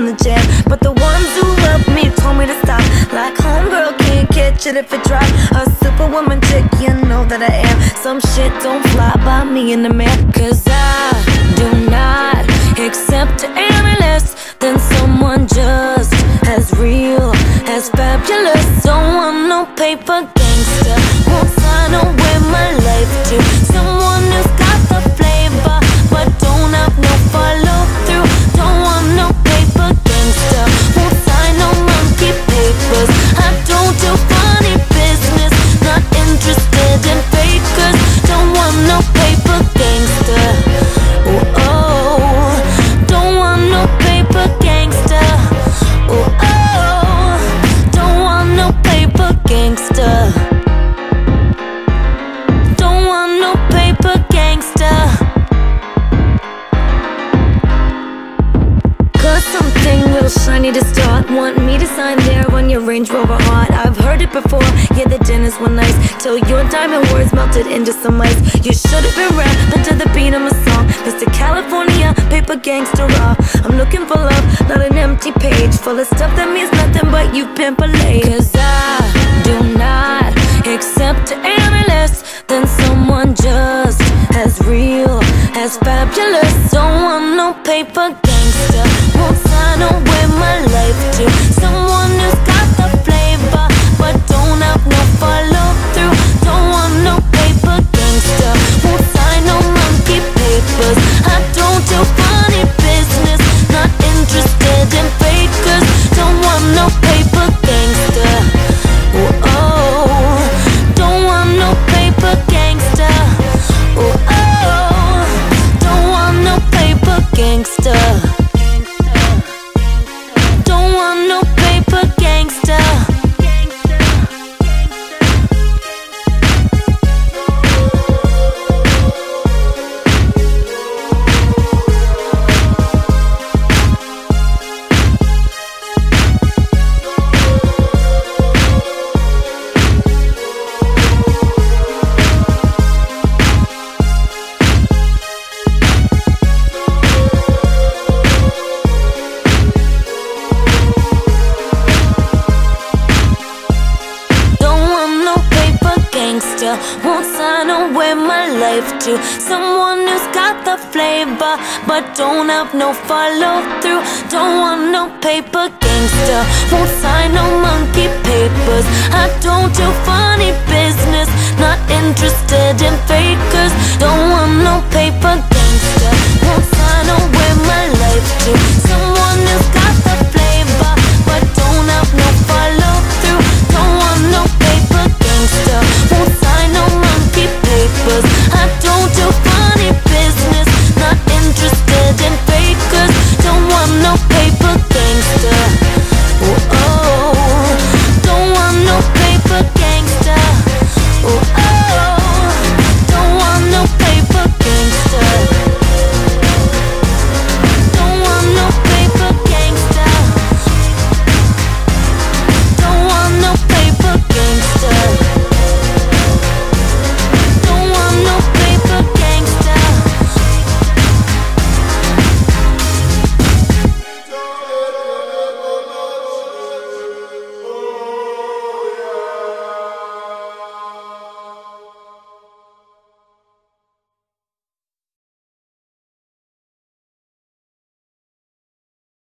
in the jam, but the ones who love me told me to stop. Like homegirl can't catch it if it drop. A superwoman chick, you know that I am. Some shit don't fly by me in the man, cause I do not accept any less than someone just as real, as fabulous. Don't want no paper gangster, won't sign away my life to someone who's got the flavor but don't have no follow through. Don't want no paper gangster, won't sign no monkey papers. I don't do funny business, not interested in fakers. Don't want no paper gangster. Oh, oh. Don't want no paper gangster. Oh, oh. Don't want no paper gangster. Don't want no paper gangster. Cause something real shiny to start. Want me to sign there on your Range Rover heart. I've heard it before, yeah, the dinners were nice, till your diamond words melted into some ice. You should've been rapping to the beat of my song, Mr. California, paper gangster raw. I'm looking for love, not an empty page full of stuff that means nothing but you pimp a lady. Cause I do not accept any less than someone just as real, as fabulous. Don't want no paper gangster, won't sign away my life to someone who's got the flavor but don't have no follow through. Don't want no paper gangster, won't sign no monkey papers. I don't do funny business, not interested in fakers. Don't want no paper gangster. Oh, oh. Don't want no paper gangster. Oh, oh. Don't want no paper gangster. Don't want no paper gangster. Won't sign away my life to someone who's got the flavor but don't have no follow through. Don't want no paper gangster, won't sign no monkey papers. I don't do funny business, not interested in fakers. Don't want no paper gangster, won't sign away my life to